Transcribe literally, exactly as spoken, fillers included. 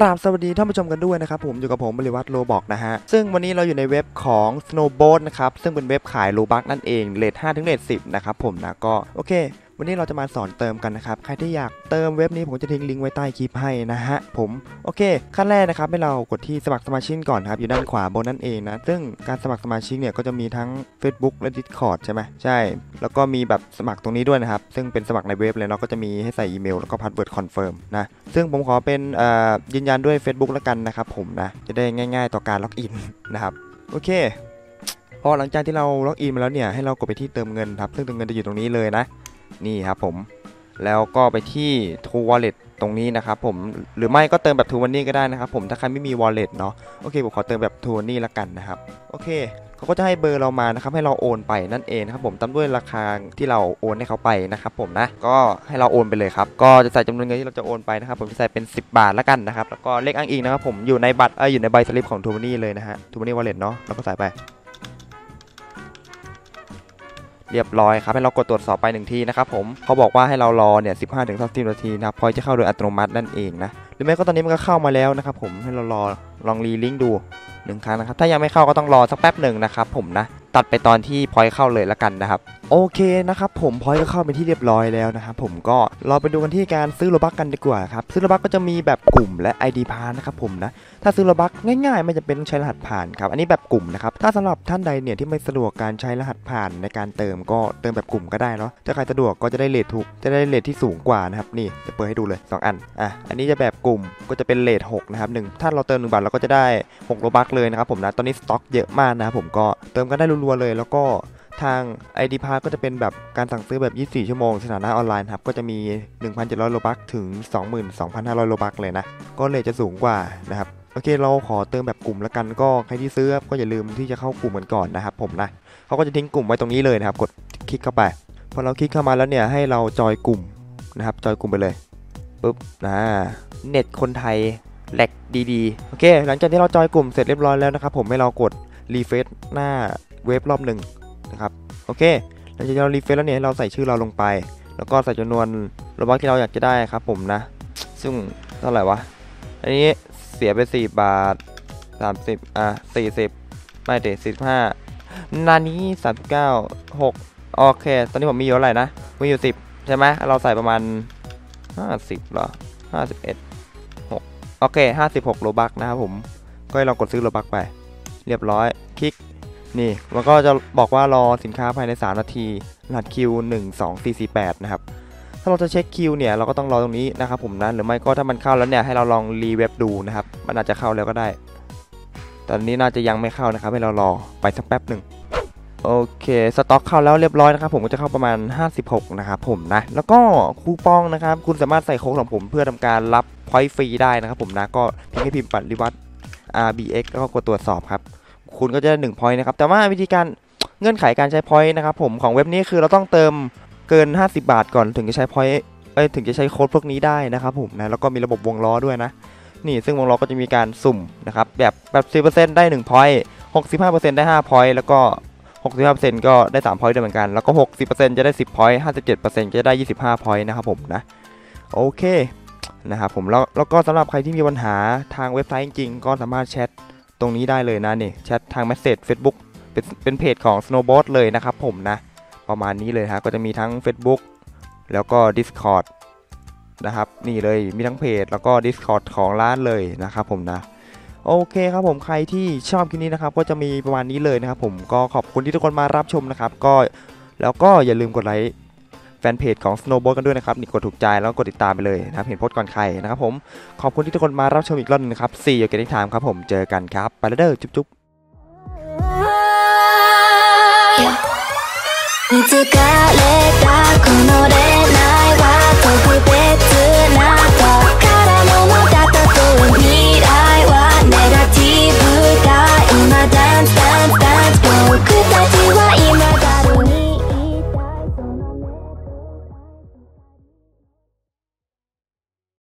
ราบสวัสดีท่านผู้ชมกันด้วยนะครับผมอยู่กับผมบริวัตรโลบอกนะฮะซึ่งวันนี้เราอยู่ในเว็บของ Snowboat นะครับซึ่งเป็นเว็บขายโลบัคนั่นเองเรทห้าถึงเรทสิบนะครับผมนะก็โอเควันนี้เราจะมาสอนเติมกันนะครับใครที่อยากเติมเว็บนี้ผมจะทิ้งลิงก์ไว้ใต้คลิปให้นะฮะผมโอเคขั้นแรกนะครับให้เรากดที่สมัครสมาชิกก่อนครับอยู่ด้านขวาบนนั่นเองนะซึ่งการสมัครสมาชิกเนี่ยก็จะมีทั้ง Facebook และ Discord ใช่ไหมใช่แล้วก็มีแบบสมัครตรงนี้ด้วยนะครับซึ่งเป็นสมัครในเว็บเลยเนาะก็จะมีให้ใส่อีเมลแล้วก็พาสเวิร์ดคอนเฟิร์มนะซึ่งผมขอเป็นยืนยันด้วย Facebook แล้วกันนะครับผมนะจะได้ง่ายๆต่อการล็อกอินนะครับโอเคพอหลังจากที่เราล็อกอินมาแล้วเนี่ยให้เรากดไปที่เติมเงินครับซึ่งเติมเงินจะอยู่ตรงนี้เลยนะนี่ครับผมแล้วก็ไปที่ True Wallet ตรงนี้นะครับผมหรือไม่ก็เติมแบบ True Money ก็ได้นะครับผมถ้าใครไม่มี Wallet เนาะโอเคผมขอเติมแบบ True Money ละกันนะครับโอเคเขาก็จะให้เบอร์เรามานะครับให้เราโอนไปนั่นเองนะครับผมตามด้วยราคาที่เราโอนให้เขาไปนะครับผมนะก็ให้เราโอนไปเลยครับก็จะใส่จำนวนเงินที่เราจะโอนไปนะครับผมจะใส่เป็นสิบบาทละกันนะครับแล้วก็เลขอ้างอิงนะครับผมอยู่ในบัตรเอออยู่ในใบสลิปของ True Money เลยนะฮะ True Money Wallet เนาะแล้วก็ใส่ไปเรียบร้อยครับให้เรากดตรวจสอบไปหนึ่งทีนะครับผมเขาบอกว่าให้เรารอเนี่ย สิบห้าถึงสามสิบ นาทีนะครับพอยจะเข้าโดยอัตโนมัตินั่นเองนะหรือไม่ก็ตอนนี้มันก็เข้ามาแล้วนะครับผมให้เรารอลองรีลิงก์ดูหนึ่งครั้งนะครับถ้ายังไม่เข้าก็ต้องรอสักแป๊บหนึ่งนะครับผมนะตัดไปตอนที่พอยเข้าเลยละกันนะครับโอเคนะครับผมพอยก็เข้าไปที่เรียบร้อยแล้วนะครับผมก็เราไปดูกันที่การซื้อโลบัคกันดีกว่าครับซื้อโลบัคก็จะมีแบบกลุ่มและ ไอ ดี พาสนะครับผมนะถ้าซื้อโลบัคง่ายๆไม่จำเป็นต้องใช้รหัสผ่านครับอันนี้แบบกลุ่มนะครับถ้าสำหรับท่านใดเนี่ยที่ไม่สะดวกการใช้รหัสผ่านในการเติมก็เติมแบบกลุ่มก็ได้เนาะถ้าใครสะดวกก็จะได้เรทถูกจะได้เรทที่สูงกว่านะครับนี่จะเปิดให้ดูเลยสองอันอ่ะอันนี้จะแบบกลุ่มก็จะเป็นเรทหกนะครับหนึ่งถ้าเราเติมหนึ่งบาทเราก็จะได้หกโลบัคเลยนะครับผมนะตอนนี้สต็อกเยอะมากนะครับผมก็เติมกันได้รัวๆเลยแล้วก็ทาง ไอ ดี พาสก็จะเป็นแบบการสั่งซื้อแบบยี่สิบสี่ชั่วโมงสถานะออนไลน์ครับก็จะมี หนึ่งพันเจ็ดร้อย โลบัคถึง สองหมื่นสองพันห้าร้อย โลบัคเลยนะก็เลยจะสูงกว่านะครับโอเคเราขอเติมแบบกลุ่มแล้วกันก็ใครที่ซื้อก็อย่าลืมที่จะเข้ากลุ่มกันก่อนนะครับผมนะเขาก็จะทิ้งกลุ่มไว้ตรงนี้เลยนะครับกดคลิกเข้าไปพอเราคลิกเข้ามาแล้วเนี่ยให้เราจอยกลุ่มนะครับจอยกลุ่มไปเลยปุ๊บนะเน็ตคนไทยแหลกดีๆโอเคหลังจากที่เราจอยกลุ่มเสร็จเรียบร้อยแล้วนะครับผมให้เรากดรีเฟรชหน้าเว็บรอบหนึ่งนะครับโอเคหลังจากเรารีเฟรชแล้วเนี่ยเราใส่ชื่อเราลงไปแล้วก็ใส่จำนวนโลบัคที่เราอยากจะได้ครับผมนะซึ่งเท่าไหร่วะอันนี้เสียไปสี่บาทสามสิบอ่ะสี่สิบไม่เด็ดสี่สิบห้านานี้สามสิบเก้าหกโอเคตอนนี้ผมมีอยู่เท่าไหร่นะมีอยู่สิบใช่ไหมเราใส่ประมาณห้าสิบเหรอห้าสิบเอ็ดหกโอเคห้าสิบหกโลบัคนะครับผมก็ให้เรากดซื้อโลบัคไปเรียบร้อยคลิกนี่มันก็จะบอกว่ารอสินค้าภายในสามนาทีรหัสคิวหนึ่งสองสี่สี่แปดนะครับถ้าเราจะเช็คคิวเนี่ยเราก็ต้องรอตรงนี้นะครับผมนะหรือไม่ก็ถ้ามันเข้าแล้วเนี่ยให้เราลองรีเว็บดูนะครับมันอาจจะเข้าแล้วก็ได้ตอนนี้น่าจะยังไม่เข้านะครับให้เรารอไปสักแป๊บหนึ่งโอเคสต็อกเข้าแล้วเรียบร้อยนะครับผมก็จะเข้าประมาณห้าสิบหกนะครับผมนะแล้วก็คูปองนะครับคุณสามารถใส่โค้ดของผมเพื่อทำการรับพอยต์ฟรีได้นะครับผมนะก็เพียงแค่พิมพ์ปฏิวัติ อาร์ บี เอ็กซ์ แล้วก็กดตรวจสอบครับคุณก็จะได้หนึ่ง point นะครับแต่ว่าวิธีการเงื่อนไขการใช้ point นะครับผมของเว็บนี้คือเราต้องเติมเกินห้าสิบบาทก่อนถึงจะใช้ point เอ้ยถึงจะใช้โค้ดพวกนี้ได้นะครับผมนะแล้วก็มีระบบวงล้อด้วยนะนี่ซึ่งวงล้อก็จะมีการสุ่มนะครับแบบแบบ สิบเปอร์เซ็นต์ ได้หนึ่ง point หกสิบห้าเปอร์เซ็นต์ ได้ห้า point แล้วก็หกสิบห้าเปอร์เซ็นต์ ก็ได้สาม point ด้วยเหมือนกันแล้วก็ หกสิบเปอร์เซ็นต์ จะได้สิบ point ห้าสิบเจ็ดเปอร์เซ็นต์ จะได้ยี่สิบห้า point นะครับผมนะโอเคนะครับผมแล้วแล้วก็สำหรับใครที่มีปัญหาทางเว็บไซต์จริงๆก็สามารถแชทตรงนี้ได้เลยนะนี่แชททางเมสเสจ Facebook เป็นเป็นเพจของ Snowboat เลยนะครับผมนะประมาณนี้เลยฮะก็จะมีทั้ง Facebook แล้วก็ Discord นะครับนี่เลยมีทั้งเพจแล้วก็ Discord ของร้านเลยนะครับผมนะโอเคครับผมใครที่ชอบคลิปนี้นะครับก็จะมีประมาณนี้เลยนะครับผมก็ขอบคุณที่ทุกคนมารับชมนะครับก็แล้วก็อย่าลืมกดไลค์แฟนเพจของ Snowboat กันด้วยนะครับนี่กดถูกใจแล้วกดติดตามไปเลยนะครับเห็นโพสต์ก่อนใครนะครับผมขอบคุณที่ทุกคนมารับชมอีกรอบนึงนะครับสี่อยู่กันที่ถามครับผมเจอกันครับไปแล้วเด้อจุ๊บๆ見つかれたこの